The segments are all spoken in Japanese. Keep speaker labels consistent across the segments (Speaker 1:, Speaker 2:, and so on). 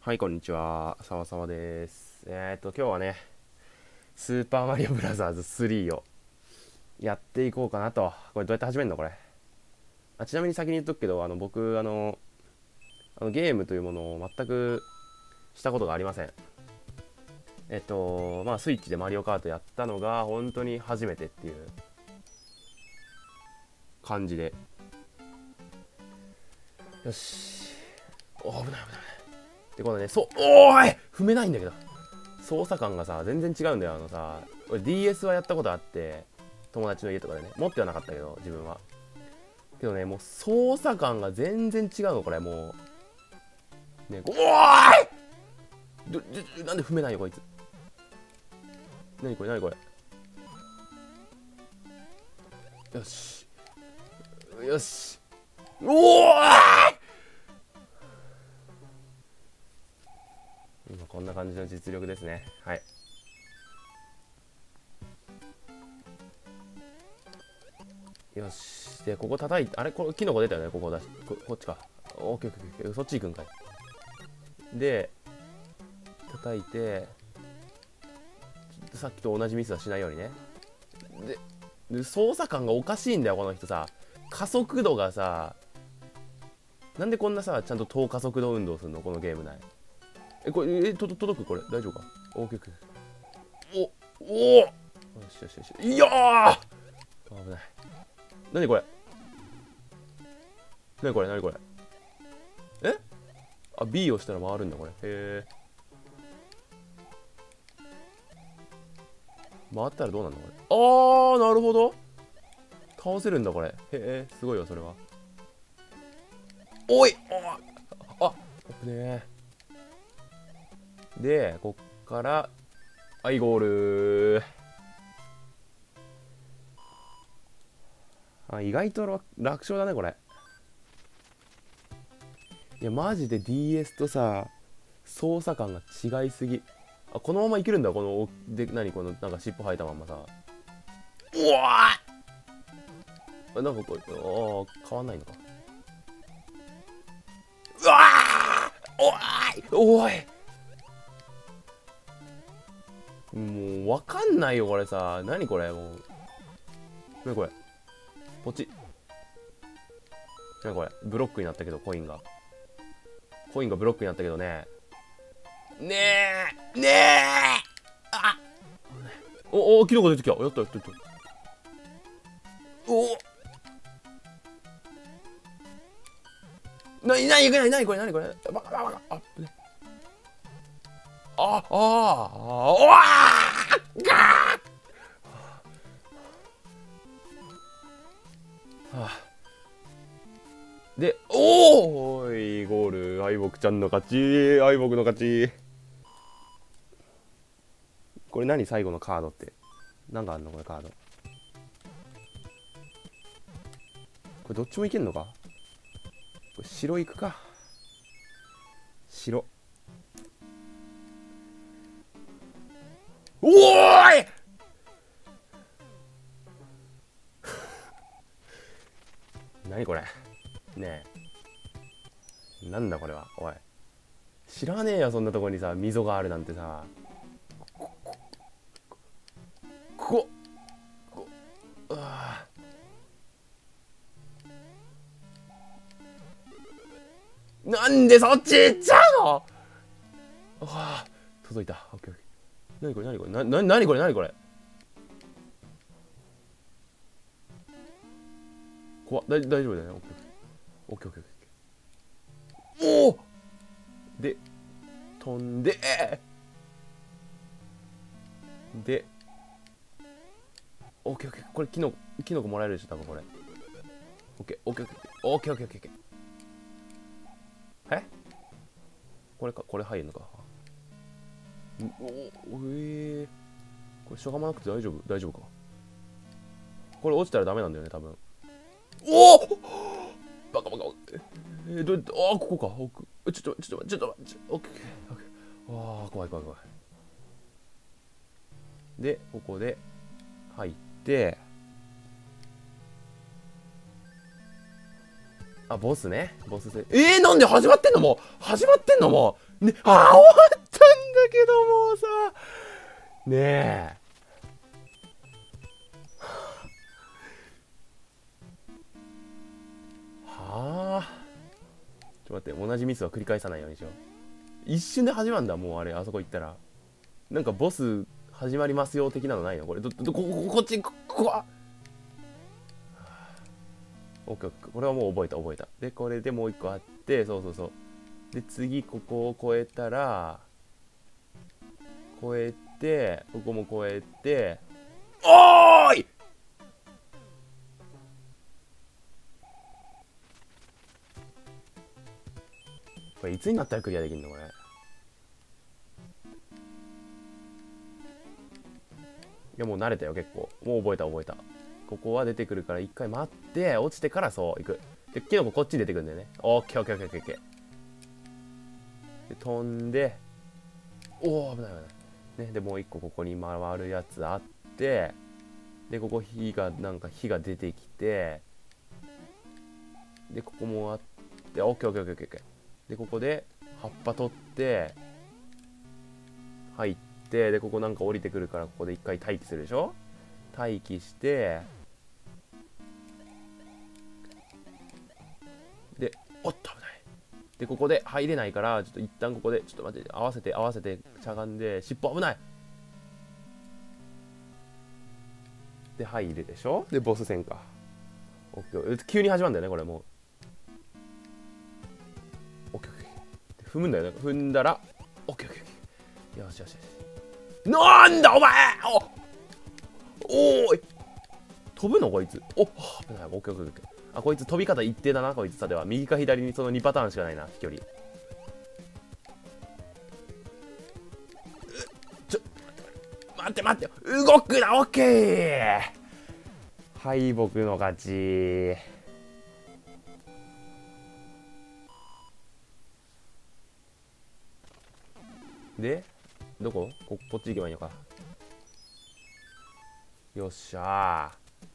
Speaker 1: はい、こんにちは。さわさわです。今日はね、スーパーマリオブラザーズ3をやっていこうかなと。これどうやって始めるのこれ。ちなみに先に言っとくけど、僕、ゲームというものを全くしたことがありません。スイッチでマリオカートやったのが本当に初めてっていう感じで。よし。危ない危ない。で、このね、おーい踏めないんだけど。操作感がさ全然違うんだよ。俺 DS はやったことあって、友達の家とかでね、持ってはなかったけど自分は。けどね、もう操作感が全然違うの。これもうね、おーいなんで踏めないよこいつ。なにこれなにこれ。よしよし、おーい今こんな感じの実力ですね。はい。よし。で、ここ叩いて、あれこれキノコ出たよね。ここだし、こっちか。オッケーオッケーオッケー。そっち行くんかい。で、叩いて、さっきと同じミスはしないようにね。で、操作感がおかしいんだよ、この人さ。加速度がさ、なんでこんなさ、ちゃんと等加速度運動するのこのゲーム内。これ、届くこれ。大丈夫か。オッケーオッケー。およしよしよし。いやー危ない。なにこれなにこれなにこれ。B をしたら回るんだ、これ。へえ。回ったらどうなんだ、これ。なるほど。倒せるんだ、これ。へえ、すごいよ、それは。おい危ねえ。で、こっから、はい、ゴール。意外と楽勝だね、これ。いや、マジで DS とさ、操作感が違いすぎ。このままいけるんだ、この、この、なんか尻尾生えたまんまさ。うわなんかこれ、変わんないのか。うわおいもう、わかんないよ、これさ。何これ、もう。何これ。ポチ。何これ。ブロックになったけど、コインが。コインがブロックになったけどね。ねえねえキノコ出てきた。やったやったやった。なにこれバカバカバカ。おわーガーで、ーい、ゴール。愛僕ちゃんの勝ち。愛僕の勝ち。これ何最後のカードって。なんかあんのこれカード。これどっちもいけんのか。これ白いくか。白。おーい何これ。ねえ。なんだこれは。おい。知らねえよ、そんなとこにさ、溝があるなんてさ。なんでそっち行っちゃうの。届いた。オッケーオッケー。なにこれなにこれなにこれなにこれ。怖っ。大丈夫だよね。オッケーオッケーオッケー。おおで、飛んで、で、オッケーオッケー。これキノコもらえるでしょ、多分これ。オッケーオッケーオッケーオッケーオッケーオッケーオッケー。これか、これ入るのか。これしょがまなくて大丈夫か。これ落ちたらダメなんだよね、多分。バカバカ。どうやって、ここか。ちょっと待って、オッケーオッケー。怖い。で、ここで入って、 あ、ボスね。ボス戦。なんで始まってんの？もう始まってんの？もうね、終わったんだけど、もうさ。ねえ。はあ。ちょっと待って、同じミスは繰り返さないようにしよう。一瞬で始まるんだ、もうあれ、あそこ行ったら。なんかボス始まりますよ的なのないの？これ、こっち、ここ。オッケーオッケー、これはもう覚えた。で、これでもう一個あって、そう。で、次、ここを越えたら、越えて、ここも越えて、おーい！これ、いつになったらクリアできるのこれ。いや、もう慣れたよ、結構。もう覚えた。ここは出てくるから、一回待って、落ちてからそう、行く。で、キノコこっちに出てくるんだよね。オッケー。で、飛んで、おー、危ない。ね、で、もう一個ここに回るやつあって、で、ここ火が出てきて、で、ここもあって、オッケー。で、ここで、葉っぱ取って、入って、で、ここなんか降りてくるから、ここで一回待機するでしょ？待機して、で、おっと危ない。で、ここで入れないから、ちょっと一旦ここで、ちょっと待って、合わせて、しゃがんで、尻尾危ない。で、入るでしょ？で、ボス戦か。オッケー。急に始まるんだよね、これもう。オッケー。踏むんだよね。踏んだら、オッケー。よし。なんだお前！おーい！飛ぶのこいつ。危ない。オッケー。あ、こいつ飛び方一定だな、こいつ。さては、右か左にその2パターンしかないな、飛距離。待って。動くな、オッケー！敗北の勝ち。で、どこ？こっち行けばいいのか。よっしゃ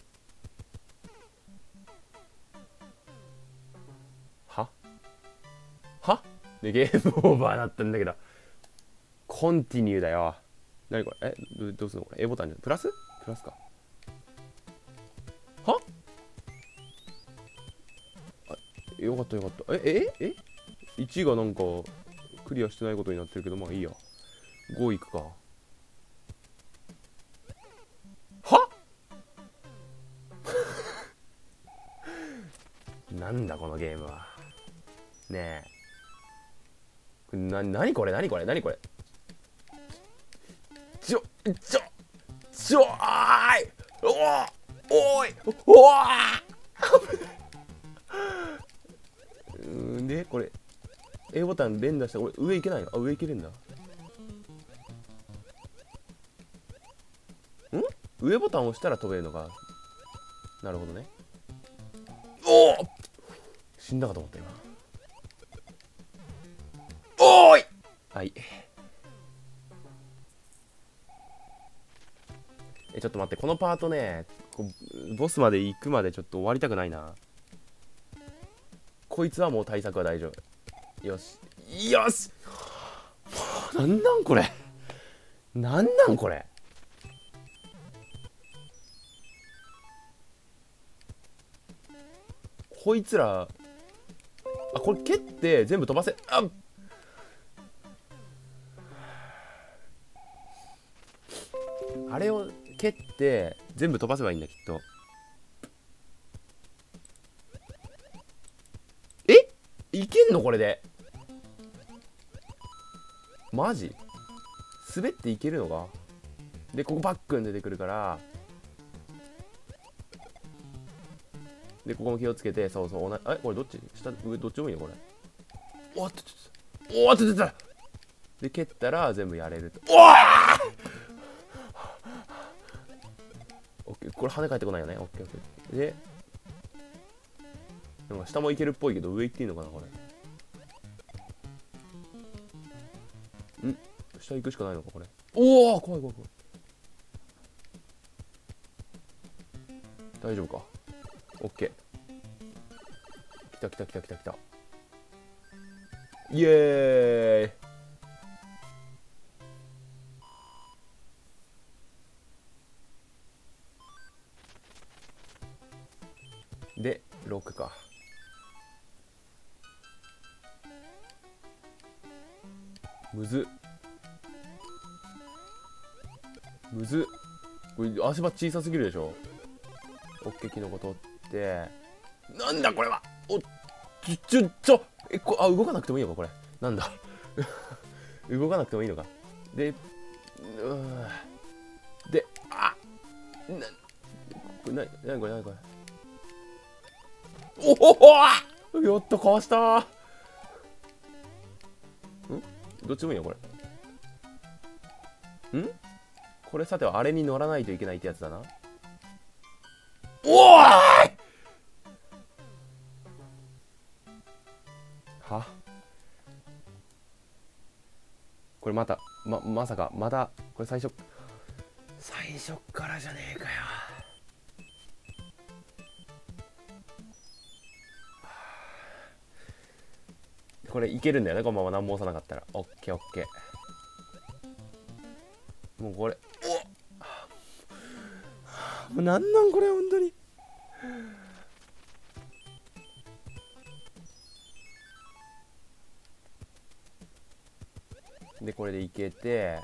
Speaker 1: ー。はで、ゲームオーバーなったんだけど。コンティニューだよ。何これ？どうするのこれ？ A ボタンじゃん。プラスか。は？よかった。1がなんかクリアしてないことになってるけど、まあいいや。5いくか。は？なんだこのゲームは。ねえ。何これちょーい！おーい！で、これ A ボタン連打したら俺上行けないの？上行けるんだ。上ボタン押したら飛べるのか。なるほどね。死んだかと思った今。おーい！はい。ちょっと待って、このパートね、ボスまで行くまでちょっと終わりたくないな。こいつはもう対策は大丈夫。よし。なんなんこれ。こいつら、これ蹴って全部飛ばせ、あれを蹴って全部飛ばせばいいんだきっと。いけんのこれで？マジ？滑っていけるのか？で、ここバックン出てくるから、で、ここも気をつけて、そう、これどっち？下、上、どっちもいいよ、これ。おっと。で、蹴ったら全部やれると。オッケー、これ跳ね返ってこないよね。オッケー。で、なんか下もいけるっぽいけど、上行っていいのかな、これ。下行くしかないのか、これ。怖い。大丈夫か。オッケー。 来た来た来た来た来た。イエーイ。で6か。むずむず。これ足場小さすぎるでしょ。オッケー、キノコ取って。なんだこれは。お動かなくてもいいのかこれ。なんだ動かなくてもいいのか。でで、なにこれ、なにこれ。おお、やっとかわしたー。どっちでもいいよこれ。これさてはあれに乗らないといけないってやつだな。おーいは、これまたまさかまたこれ最初からじゃねえかよ。これいけるんだよね、このまま何も押さなかったら。オッケーオッケー。もうこれ、もうなんなんこれ本当に。でこれでいけて、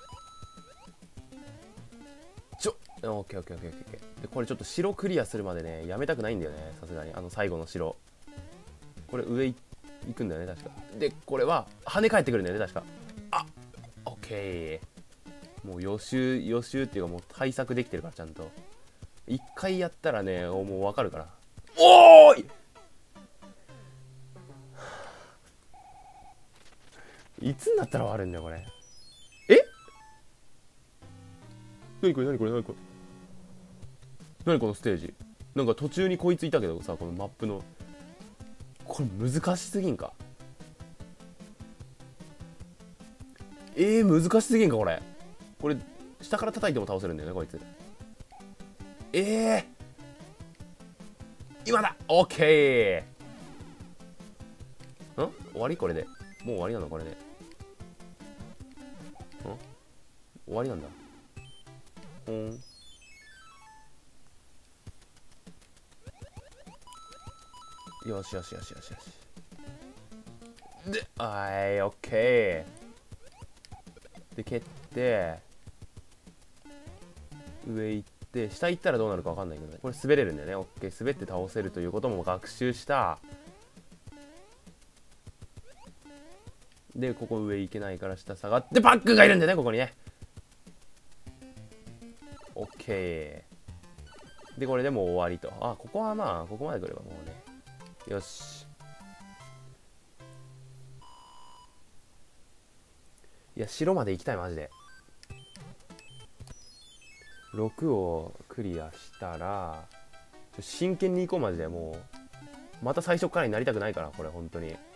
Speaker 1: オッケーオッケーオッケーオッケー。でこれちょっと城クリアするまでねやめたくないんだよね、さすがに。最後の城、これ上行くんだよね確か。でこれは跳ね返ってくるんだよね確か。オッケー。もう予習っていうかもう対策できてるからちゃんと。一回やったらねもう分かるから。おーい、いつになったら終わるんだよこれ。なにこれ、なにこれ、なにこれ、なにこのステージ。なんか途中にこいついたけどさ、このマップのこれ難しすぎんか。難しすぎんかこれ。これ下から叩いても倒せるんだよねこいつ。今だ。オッケー。終わりこれで。もう終わりなのこれで。終わりなんだ。よしよしよしよしよし。で、オッケー。で、蹴って、上行って、下行ったらどうなるか分かんないけどね。これ滑れるんだよね。オッケー。滑って倒せるということも学習した。で、ここ上行けないから下下がって、バックがいるんだよね、ここにね。オッケー。で、これでもう終わりと。ここはまあ、ここまで来ればもうね。よし。いや、城まで行きたい、マジで。6をクリアしたら、真剣に行こう、マジで。もう、また最初からになりたくないから、これ、本当に。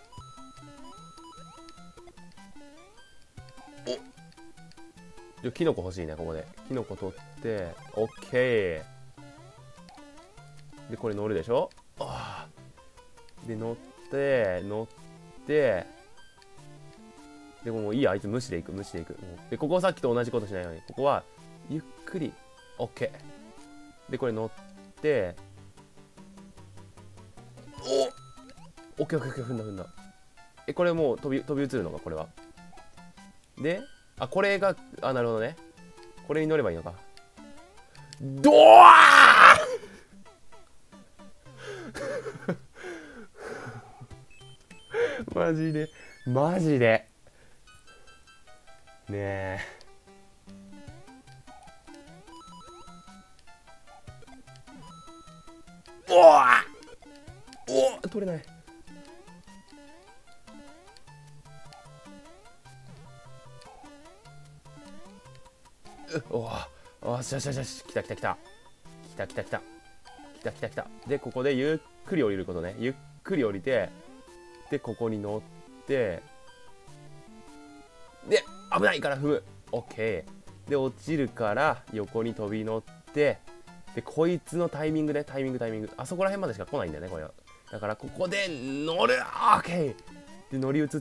Speaker 1: キノコ欲しいね、ここで。キノコ取って、オッケー。で、これ乗るでしょ。で、乗って、でももういいや、あいつ無視でいく。で、ここはさっきと同じことしないように。ここは、ゆっくり、オッケー。で、これ乗って、オッケーオッケーオッケー、踏んだ。これもう飛び移るのか、これは。で、これが、なるほどね。これに乗ればいいのか。ドワーマジで。ねえ。取れない。よし。来た。で、ここでゆっくり降りることね。ゆっくり降りて、で、ここに乗って、で、危ないから踏む。オッケー。で、落ちるから横に飛び乗って、で、こいつのタイミング。あそこら辺までしか来ないんだよね、これは。 だからここで乗る。オッケーで乗り移って、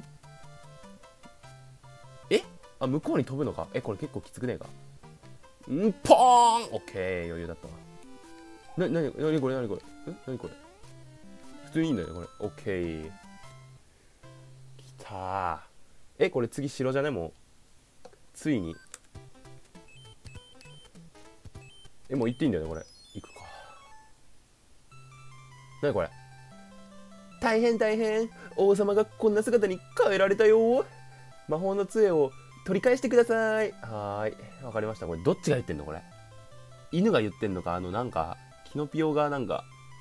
Speaker 1: あ、向こうに飛ぶのか。これ結構きつくねえか。ポーン。オッケー、余裕だったわ。なにこれ何これ普通にいいんだよねこれ。オッケー、きたー。これ次白じゃね。もうついにもう行っていいんだよねこれ。行くか。なにこれ。大変王様がこんな姿に変えられたよ。魔法の杖を取り返してください。はーい、わかりました。これどっちが言ってんのこれ。犬が言ってんのか、なんかキノピオがなんか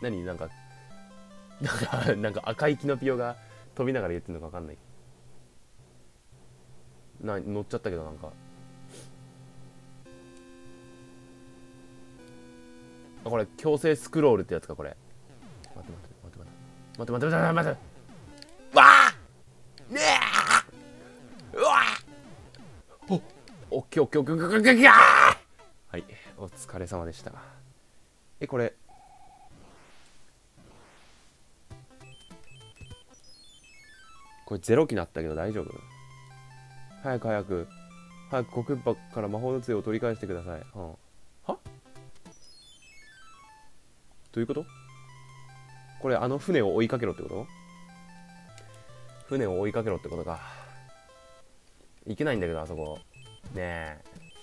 Speaker 1: なんか赤いキノピオが飛びながら言ってんのかわかんない。乗っちゃったけどなんか。これ強制スクロールってやつかこれ。待ってわあねえ、うわオッケーはい、お疲れ様でした。これ0機なったけど大丈夫？早くコクッパから魔法の杖を取り返してください。はどういうこと？これ船を追いかけろってこと？船を追いかけろってことか。いけないんだけどあそこねえ。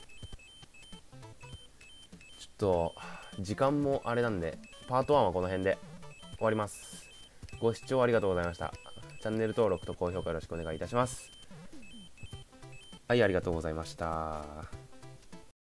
Speaker 1: ちょっと時間もあれなんでパート1はこの辺で終わります。ご視聴ありがとうございました。チャンネル登録と高評価よろしくお願いいたします。はい、ありがとうございました。